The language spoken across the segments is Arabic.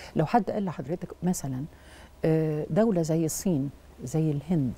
لو حد قال لحضرتك مثلا دولة زي الصين زي الهند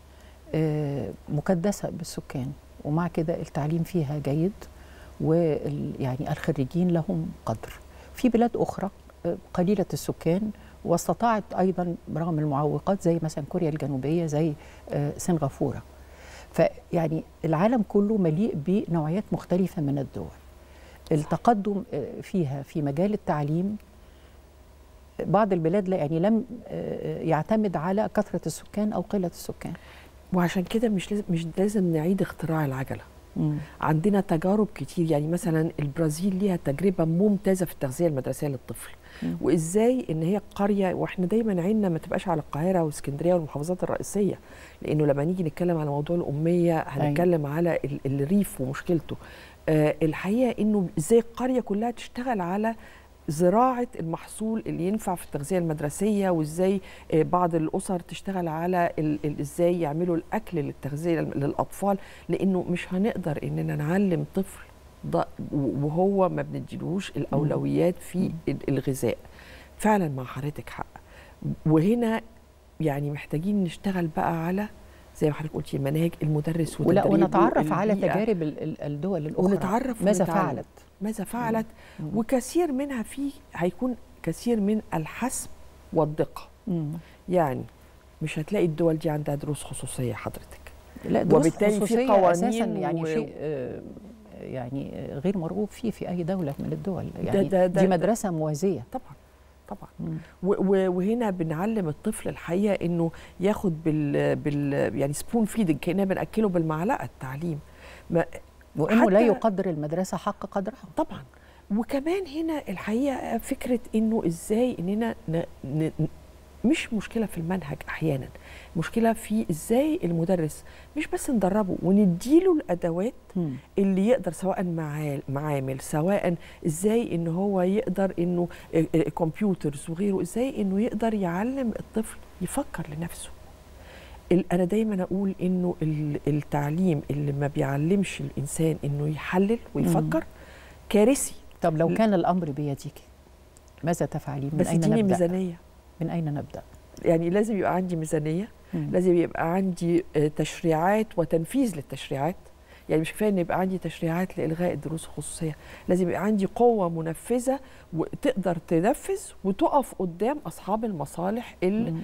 مكدسة بالسكان ومع كده التعليم فيها جيد ويعني الخريجين لهم قدر. في بلاد أخرى قليلة السكان واستطاعت أيضا برغم المعوقات زي مثلا كوريا الجنوبية زي سنغافورة. فيعني العالم كله مليء بنوعيات مختلفة من الدول. التقدم فيها في مجال التعليم بعض البلاد يعني لم يعتمد على كثرة السكان أو قلة السكان. وعشان كده مش لازم نعيد اختراع العجلة. عندنا تجارب كتير، يعني مثلا البرازيل ليها تجربة ممتازة في التغذية المدرسية للطفل. وازاي ان هي قرية، واحنا دايما عيننا ما تبقاش على القاهرة واسكندرية والمحافظات الرئيسية، لانه لما نيجي نتكلم على موضوع الأمية هنتكلم على الريف ومشكلته. الحقيقة انه ازاي القرية كلها تشتغل على زراعة المحصول اللي ينفع في التغذية المدرسية، وازاي بعض الأسر تشتغل على ازاي يعملوا الأكل للتغذية للأطفال، لأنه مش هنقدر إننا نعلم طفل وهو ما بنديلوش الأولويات في الغذاء. فعلا مع حضرتك حق. وهنا يعني محتاجين نشتغل بقى على زي ما حضرتك قلتي مناهج المدرس والتدريب ونتعرف على تجارب الدول الأخرى ونتعرف ماذا فعلت وكثير منها فيه هيكون كثير من الحسم والدقة. يعني مش هتلاقي الدول دي عندها دروس خصوصية حضرتك، لا دروس وبالتالي خصوصية في قوانين أساساً يعني شيء يعني غير مرغوب فيه في أي دولة من الدول. يعني دي مدرسة موازية طبعا. وهنا بنعلم الطفل الحقيقه انه ياخد يعني سبون فيدنج، كاننا بناكله بالمعلقه التعليم، وانه لا يقدر المدرسه حق قدرها طبعا. وكمان هنا الحقيقه فكره انه ازاي اننا مش مشكله في المنهج، احيانا مشكله في ازاي المدرس مش بس ندربه ونديله الادوات اللي يقدر، سواء معامل، سواء ازاي ان هو يقدر انه كمبيوترز وغيره، ازاي انه يقدر يعلم الطفل يفكر لنفسه. انا دايما اقول انه التعليم اللي ما بيعلمش الانسان انه يحلل ويفكر كارثي. طب لو كان الامر بيديك ماذا تفعلين؟ من اين نبدا؟ ميزانيه. من اين نبدا؟ يعني لازم يبقى عندي ميزانيه، لازم يبقى عندي تشريعات وتنفيذ للتشريعات. يعني مش كفايه ان يبقى عندي تشريعات لالغاء الدروس الخصوصيه، لازم يبقى عندي قوه منفذه وتقدر تنفذ وتقف قدام اصحاب المصالح اللي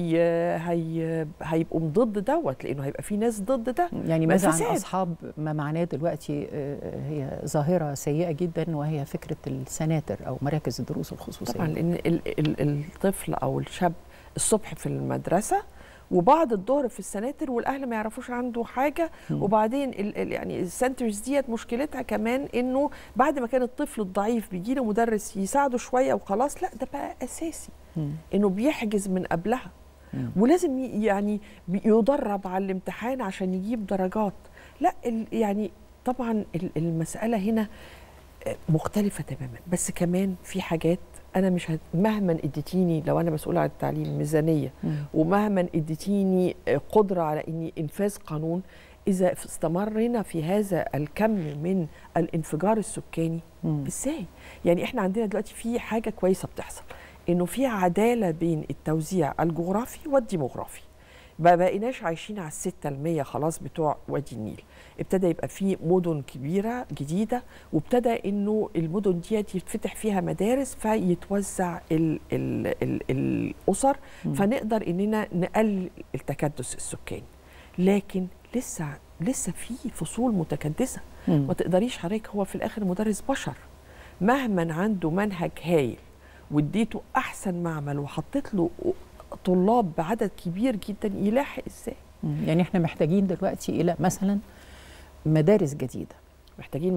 هيبقوا ضد دوت، لانه هيبقى في ناس ضد ده. يعني ماذا عن اصحاب ما معناه دلوقتي هي ظاهره سيئه جدا، وهي فكره السناتر او مراكز الدروس الخصوصيه. طبعا لان الطفل او الشاب الصبح في المدرسه وبعد الظهر في السناتر، والاهل ما يعرفوش عنده حاجه. وبعدين يعني السنترز ديت مشكلتها كمان انه بعد ما كان الطفل الضعيف بيجي له مدرس يساعده شويه وخلاص، لا ده بقى اساسي انه بيحجز من قبلها، ولازم يعني يدرب على الامتحان عشان يجيب درجات. لا يعني طبعا المساله هنا مختلفه تماما. بس كمان في حاجات أنا مش مهما اديتيني، لو أنا مسؤولة عن التعليم ميزانية ومهما اديتيني قدرة على إني إنفاذ قانون، إذا استمرنا في هذا الكم من الانفجار السكاني إزاي؟ يعني إحنا عندنا دلوقتي في حاجة كويسة بتحصل، إنه في عدالة بين التوزيع الجغرافي والديموغرافي. ما بقيناش عايشين على 6% خلاص بتوع وادي النيل، ابتدى يبقى في مدن كبيرة جديدة، وابتدى انه المدن دي يتفتح فيها مدارس فيتوزع الأسر، فنقدر اننا نقلل التكدس السكاني. لكن لسه في فصول متكدسة، ما تقدريش حضرتك، هو في الآخر مدرس بشر مهما عنده منهج هايل واديته أحسن معمل وحطيت له طلاب بعدد كبير جدا، يلاحق ازاي؟ يعني احنا محتاجين دلوقتي الى مثلا مدارس جديده، محتاجين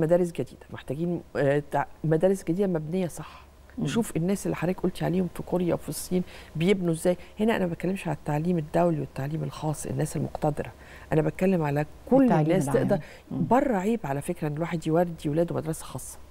مدارس جديده مبنيه صح. نشوف الناس اللي حضرتك قلتي عليهم في كوريا وفي الصين بيبنوا ازاي. هنا انا ما بتكلمش على التعليم الدولي والتعليم الخاص، الناس المقتدره، انا بتكلم على كل الناس تقدر. بره عيب على فكره ان الواحد يودي ولاده مدرسه خاصه.